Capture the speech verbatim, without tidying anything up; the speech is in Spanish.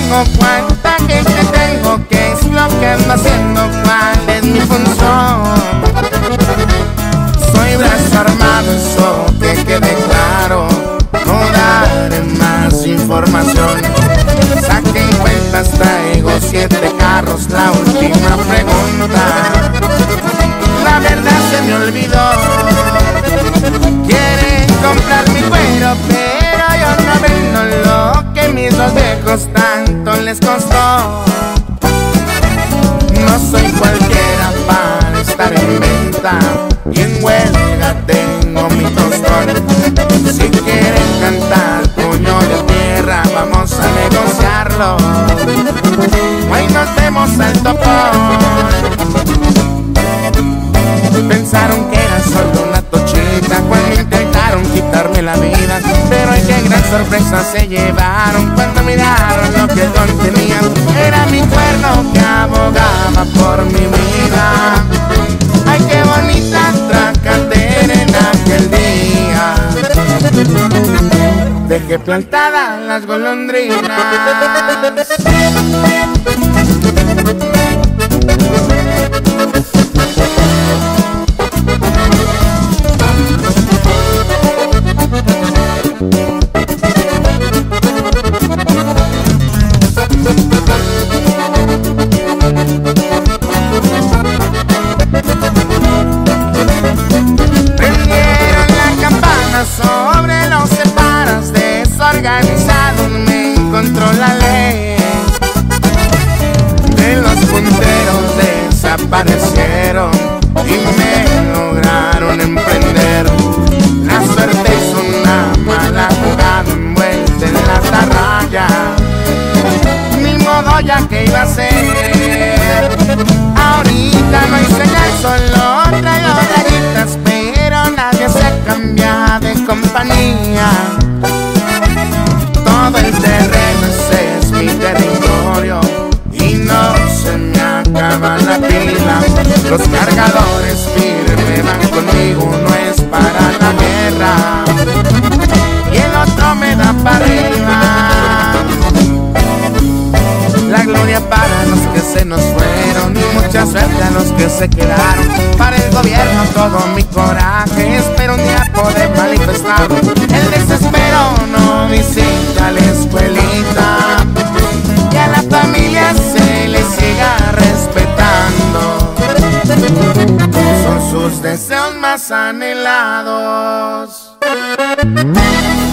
tengo, cuánta gente tengo, qué es lo que ando haciendo, cuál es mi función. Soy brazo armado, eso que quede claro, no daré más información. Saquen cuentas, traigo siete carros, la última pregunta. La verdad se me olvidó. Quieren comprar mi cuero, pero yo no vendo lo que mis dos viejos tanto les costó. No soy cualquiera para estar en venta, y en huelga tengo mi tostón. Si quieren cantar puño de tierra, vamos a negociarlo. Hoy nos vemos al topón. Pensaron que era solo una tochita cuando intentaron quitarme la vida, pero ay, qué gran sorpresa se llevaron cuando miraron lo que contenía. Era mi cuerno que abogaba por mi vida. Ay, qué bonita tracatera en aquel día. Dejé plantadas las golondrinas. Sobre los separas desorganizados me encontró la ley. De los punteros desaparecieron y me lograron emprender. La suerte es una mala jugada envuelta en la atarraya. Ni modo, ya que iba a ser. Ahorita no hay señal, solo traigo rayitas, pero nadie se cambia de compañía. Todo el terreno ese es mi territorio y no se me acaba la pila. Los cargadores firmes van conmigo, no es para la guerra, y el otro me da para arriba. La gloria para los que se nos fueron y mucha suerte a los que se quedaron. Para el gobierno todo mi coraje, espero un día poder manifestarlo. El desespero no visita la escuelita, y a la familia se le siga respetando. Son sus deseos más anhelados.